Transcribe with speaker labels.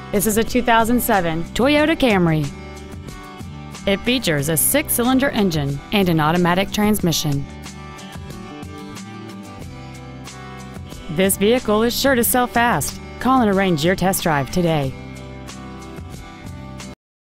Speaker 1: This is a 2007 Toyota Camry. It features a 6-cylinder engine and an automatic transmission. This vehicle is sure to sell fast. Call and arrange your test drive today.